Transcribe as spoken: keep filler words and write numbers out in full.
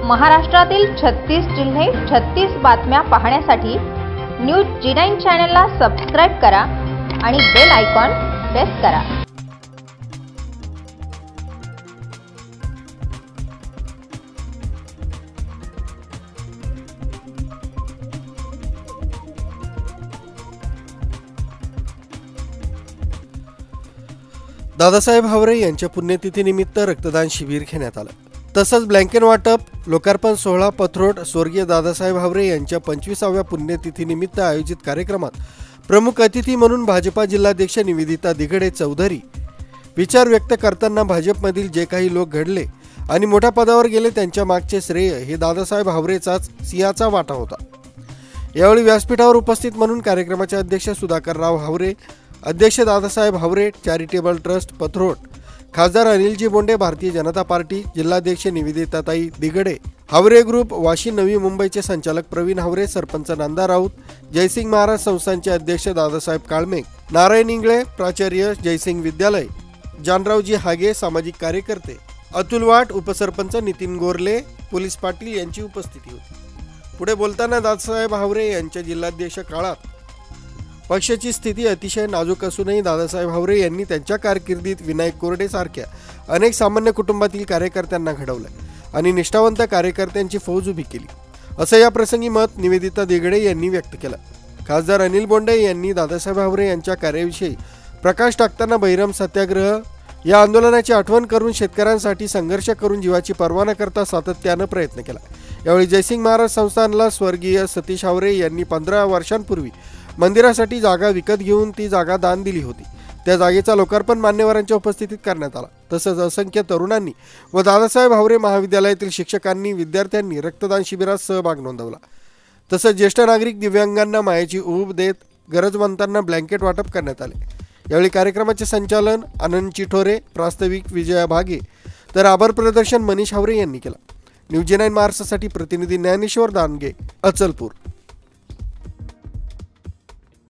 महाराष्ट्रातील छत्तीस जिल्हे छत्तीस बातम्या पाहण्यासाठी न्यूज जी नाईन चॅनलला सबस्क्राइब करा आणि बेल आयकॉन प्रेस करा। दादासाहेब हावरे यांच्या पुण्यतिथीनिमित्त रक्तदान शिबिर घेण्यात आलं। तसंच ब्लँकेट वाटप, लोकार्पण सोहळा पथरोट स्वर्गीय दादासाहेब हावरे यांच्या पंचवीसाव्या पुण्यतिथीनिमित्त आयोजित कार्यक्रमात प्रमुख अतिथी म्हणून भाजपा जिल्हाध्यक्ष निवेदिता दिघडे चौधरी विचार व्यक्त करताना भाजपमधील जे काही लोक घडले आणि मोठ्या पदावर गेले त्यांच्या मागचे श्रेय हे दादासाहेब हावरेचाच सिंहाचा वाटा होता। यावेळी व्यासपीठावर उपस्थित म्हणून कार्यक्रमाचे अध्यक्ष सुधाकरराव हावरे, अध्यक्ष दादासाहेब हावरे चॅरिटेबल ट्रस्ट पथरोट, खासदार अनिलजी बोंडे भारतीय जनता पार्टी, जिल्हाध्यक्ष निवेदिताताई दिघडे, हावरे ग्रुप वाशी नवी मुंबईचे संचालक प्रवीण हावरे, सरपंच नांदा राऊत, जयसिंग महाराज संस्थानचे अध्यक्ष दादासाहेब काळमेघ, नारायण इंगळे प्राचार्य जयसिंग विद्यालय, जानरावजी हागे सामाजिक कार्यकर्ते, अतुल वाट उपसरपंच, नितीन गोरले, पोलीस पाटील यांची उपस्थिती होती। पुढे बोलताना दादासाहेब हावरे यांच्या जिल्हाध्यक्ष काळात पक्षाची स्थिती अतिशय नाजूक असूनही दादासाहेब हावरे यांनी त्यांच्या कारकिर्दीत विनायक कोरडे सारख्या अनेक सामान्य कुटुंबातील कार्यकर्त्यांना घडवलं आणि निष्ठावंत कार्यकर्त्यांची फौज उभी केली, असं या प्रसंगी मत निवेदिता दिघडे यांनी व्यक्त केलं। खासदार अनिल बोंडे यांनी दादासाहेब हावरे यांच्या कार्याविषयी प्रकाश टाकताना बहिरम सत्याग्रह या आंदोलनाची आठवण करून शेतकऱ्यांसाठी संघर्ष करून जीवाची पर्वा न करता सातत्यानं प्रयत्न केला। यावेळी जयसिंग महाराज संस्थानला स्वर्गीय सतीश हावरे यांनी पंधरा वर्षांपूर्वी मंदिरासाठी जागा विकत घेऊन ती जागा दान दिली होती। त्या जागेचा लोकार्पण मान्यवरांच्या उपस्थितीत करण्यात आला। तसंच असंख्य तरुणांनी व दादासाहेब हावरे महाविद्यालयातील शिक्षकांनी विद्यार्थ्यांनी रक्तदान शिबिरात सहभाग नोंदवला। तसंच ज्येष्ठ नागरिक दिव्यांगांना मायेची ऊब देत गरजवंतांना ब्लँकेट वाटप करण्यात आले। यावेळी कार्यक्रमाचे संचालन आनंद चिठोरे, प्रास्ताविक विजया भागे तर आभार प्रदर्शन मनीष हावरे यांनी केला। न्यूज जी नाईन महाराष्ट्रासाठी प्रतिनिधी ज्ञानेश्वर दानगे, अचलपूर।